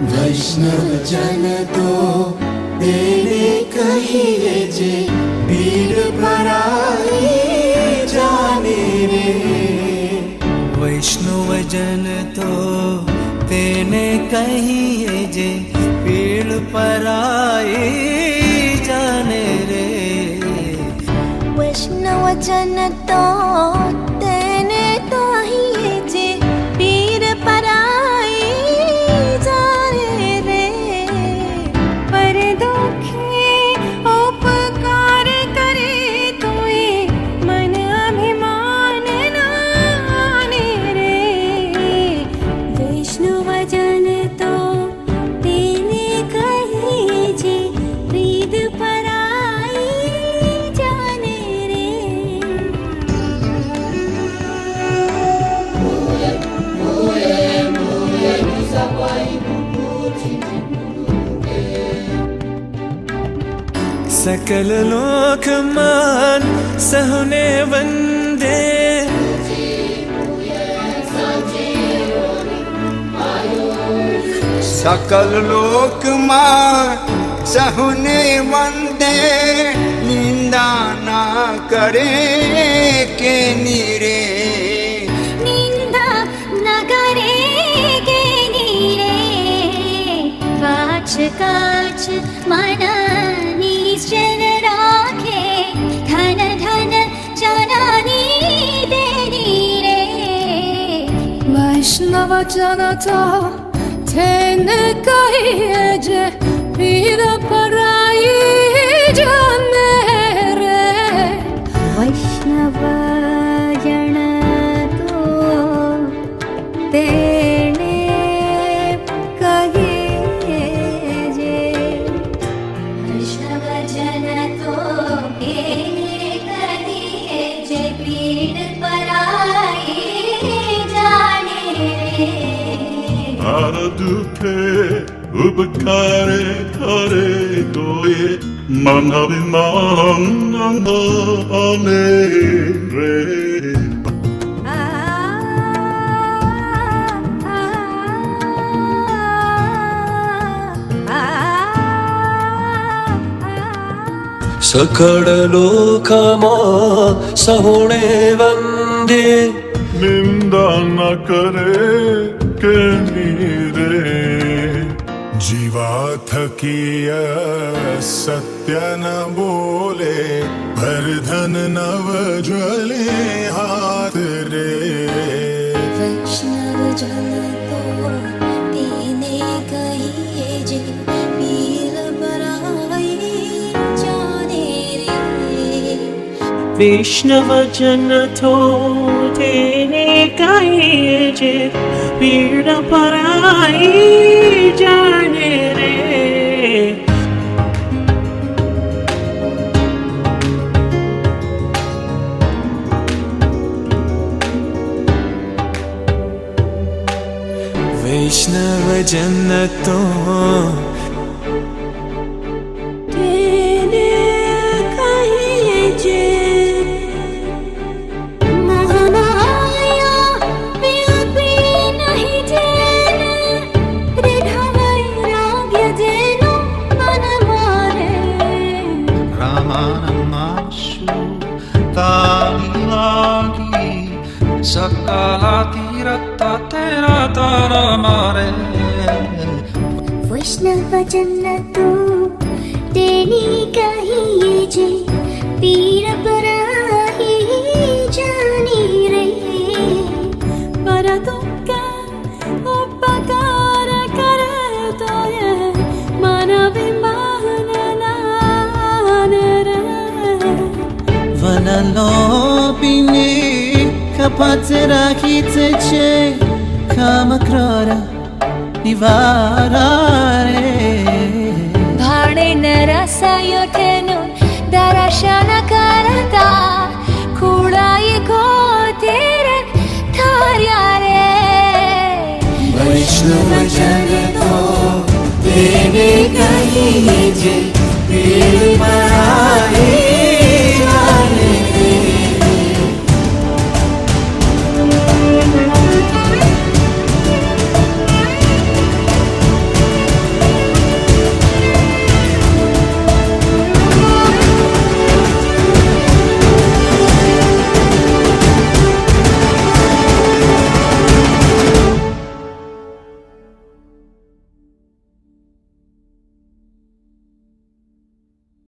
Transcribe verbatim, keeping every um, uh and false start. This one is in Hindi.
वैष्णव जन तो तेरे कहिए जे पीर पराई जाने रे। वैष्णव जन तो तेने कहिए जे पीर पराई जाने रे। वैष्णव जन तो तेने कहिए जे पीर पराई जाने रे। पर दुखे उपकार करे तोए मन अभिमान नाने रे। वैष्णव जन तो तेने कहिए जे पीर पराई जाने रे। सकल लोक मान सहुने वंदे। सकल लोक मान सहुने वंदे। निंदा ना करे के नीरे। निंदा न करे के नीरे। वाच काच मन निश्चल राखे। धन धन जननी देनी रे। वैष्णव जन तो तेने कहिए जे पीर पराई जाने रे। वैष्णव जन तो तेने कहिए जे। वैष्णव जन तो तेने कहिए जे पीर पराई जाने रे। हर दुखे उपकारे करे तोए मन अभिमान नाने रे। सकल लोकमा सहुने वंदे। निंदा न करे के नीरे। जीवा थकिय सत्य न बोले। भर धन नव ज्वले हाथ रे। वैष्णव जन तो तेने कहिए जे पीर पराई जाने रे। वैष्णव जन तो तेने कहिए जे पीर पराई जाने रे। वैष्णव जन तो तेने कहिए जे महामाया व्यापी नहीं जेन। दृढ़ वैराग्य जेनो मन मारे। रामानमाशु ताली लागी। सकला तीरता तेरा तारा मारे। वैष्णव जन तो तेने कहिए जे पीर पराई जाने रे। पर दुखे उपकार करे तोए मन अभिमान नाने रे। वनलोपिनी kapatera kitece kamakrara nivarare. भाणे नरसयुठेनु दर्शन करता। खुड़ाई को तेरे थार्या रे। वैष्णव जन तो तेने कहिए जे पीर पराई